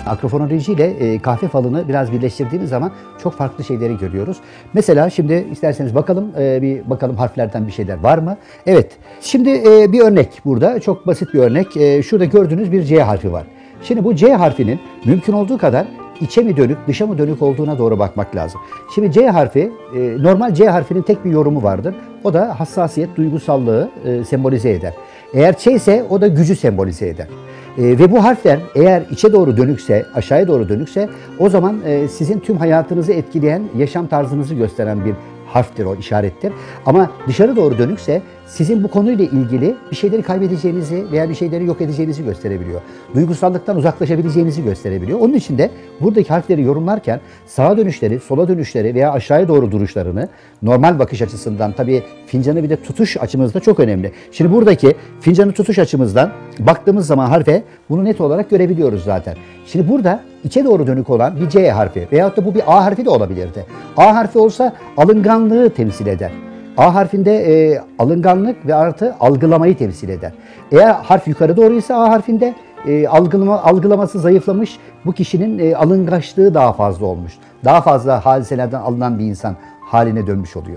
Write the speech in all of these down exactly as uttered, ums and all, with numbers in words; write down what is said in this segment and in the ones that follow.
Akrofonoloji ile e, kahve falını biraz birleştirdiğimiz zaman çok farklı şeyleri görüyoruz. Mesela şimdi isterseniz bakalım e, bir bakalım harflerden bir şeyler var mı? Evet. Şimdi e, bir örnek burada. Çok basit bir örnek. E, şurada gördüğünüz bir C harfi var. Şimdi bu C harfinin mümkün olduğu kadar içe mi dönük, dışa mı dönük olduğuna doğru bakmak lazım. Şimdi C harfi, e, normal C harfinin tek bir yorumu vardır. O da hassasiyet, duygusallığı e, sembolize eder. Eğer Ç ise o da gücü sembolize eder. E, ve bu harfler eğer içe doğru dönükse, aşağıya doğru dönükse o zaman e, sizin tüm hayatınızı etkileyen, yaşam tarzınızı gösteren bir harftir o, işarettir. Ama dışarı doğru dönükse sizin bu konuyla ilgili bir şeyleri kaybedeceğinizi veya bir şeyleri yok edeceğinizi gösterebiliyor. Duygusallıktan uzaklaşabileceğinizi gösterebiliyor. Onun için de buradaki harfleri yorumlarken sağa dönüşleri, sola dönüşleri veya aşağıya doğru duruşlarını normal bakış açısından, tabii fincanı bir de tutuş açımızda çok önemli. Şimdi buradaki fincanı tutuş açımızdan baktığımız zaman harfe bunu net olarak görebiliyoruz zaten. Şimdi burada içe doğru dönük olan bir C harfi veyahut da bu bir A harfi de olabilirdi. A harfi olsa alınganlığı temsil eder. A harfinde e, alınganlık ve artı algılamayı temsil eder. Eğer harf yukarı doğruysa A harfinde e, algılama, algılaması zayıflamış, bu kişinin e, alıngaçlığı daha fazla olmuş. Daha fazla hadiselerden alınan bir insan haline dönmüş oluyor.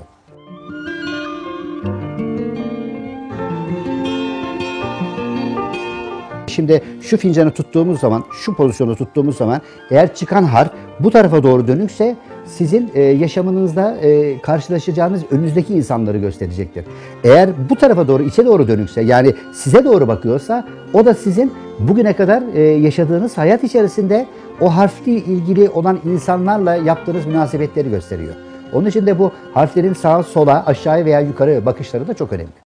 Şimdi şu fincanı tuttuğumuz zaman, şu pozisyonu tuttuğumuz zaman eğer çıkan harf bu tarafa doğru dönükse sizin e, yaşamınızda e, karşılaşacağınız önünüzdeki insanları gösterecektir. Eğer bu tarafa doğru, içe doğru dönükse, yani size doğru bakıyorsa o da sizin bugüne kadar e, yaşadığınız hayat içerisinde o harfle ilgili olan insanlarla yaptığınız münasebetleri gösteriyor. Onun için de bu harflerin sağa, sola, aşağıya veya yukarı bakışları da çok önemli.